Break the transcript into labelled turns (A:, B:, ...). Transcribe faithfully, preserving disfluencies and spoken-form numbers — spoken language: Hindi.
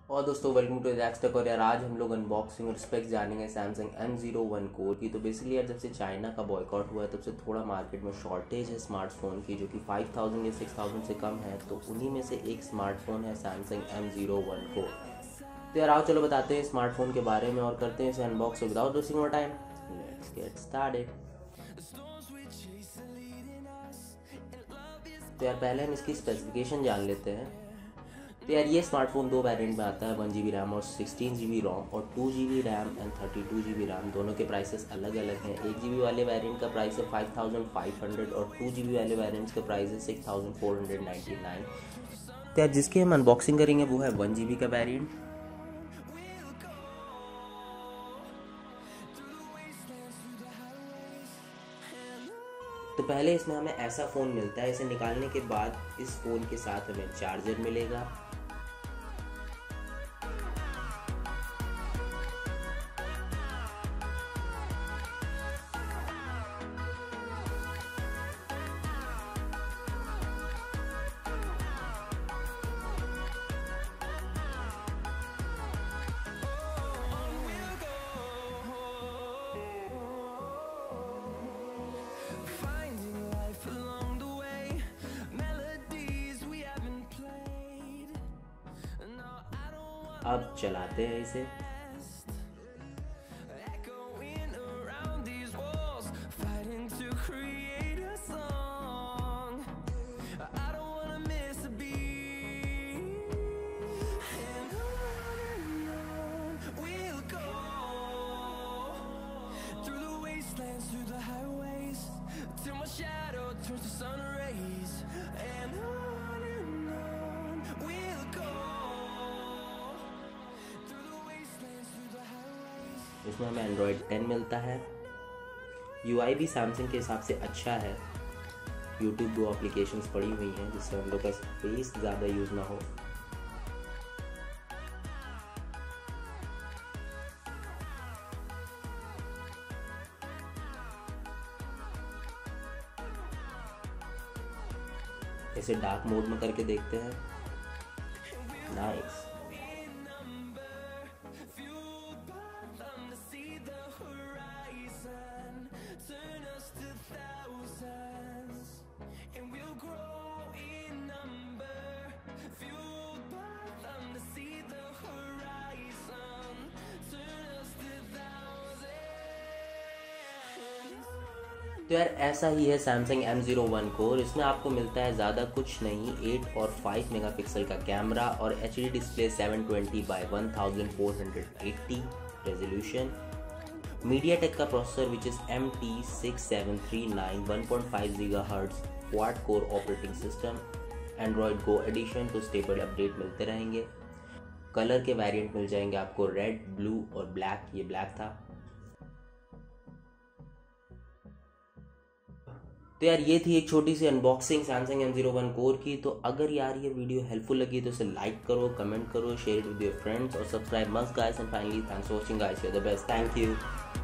A: और दोस्तों वेलकम टू टेक। और यार आज हम लोग अनबॉक्सिंग और स्पेक्स जानेंगे Samsung M zero one core की। तो बेसिकली यार जब से चाइना का बॉयकॉट हुआ है तब से थोड़ा मार्केट में शॉर्टेज है स्मार्टफोन की, जो कि फाइव थाउजेंड या सिक्स थाउजेंड से कम है। तो उन्हीं में से एक स्मार्टफोन है Samsung M zero one core. तो यार आओ चलो बताते हैं स्मार्टफोन के बारे में और करते हैं इसे unbox without wasting more time. Let's get started. तो यार पहले हम इसकी स्पेसिफिकेशन जान लेते हैं। तो यार ये स्मार्टफोन दो वेरिएंट में आता है, वन जी बी रैम और सिक्सटीन जी बी रोम, और two G B RAM and thirty two G B RAM. दोनों के प्राइसेस अलग अलग हैं। एक जी बी वाले वेरिएंट का प्राइस है फाइव थाउजेंड फाइव हंड्रेड और टू जी बी वाले वेरिएंट्स का प्राइस है six thousand four hundred ninety nine. तो यार जिसकी हम अनबॉक्सिंग करेंगे वो है वन जी बी का वेरिएंट। तो पहले इसमें हमें ऐसा फ़ोन मिलता है। इसे निकालने के बाद इस फ़ोन के साथ हमें चार्जर मिलेगा। अब चलाते हैं इसे। इसमें हमें एंड्रॉयड टेन मिलता है। यूआई भी सैमसंग के हिसाब से अच्छा है। यूट्यूब दो एप्लीकेशंस पड़ी हुई हैं जिससे हम लोग का स्पेस ज़्यादा यूज़ ना हो। इसे डार्क मोड में करके देखते हैं। नाइस। तो यार ऐसा ही है Samsung M zero one core. इसमें आपको मिलता है ज़्यादा कुछ नहीं, एट और फाइव मेगापिक्सल का कैमरा और H D display seven twenty by one thousand four hundred eighty resolution. MediaTek का processor which is M T six seven three nine, one point five gigahertz quad core operating system. Android Go edition, तो स्टेबल अपडेट मिलते रहेंगे। कलर के वेरिएंट मिल जाएंगे आपको रेड, ब्लू और ब्लैक। ये ब्लैक था। तो यार ये थी एक छोटी सी unboxing Samsung M zero one core की। तो अगर यार ये वीडियो हेल्पफुल लगी तो इसे लाइक करो, कमेंट करो, share it with your friends और subscribe must guys. And finally thanks for watching guys, you are the best. Thank you.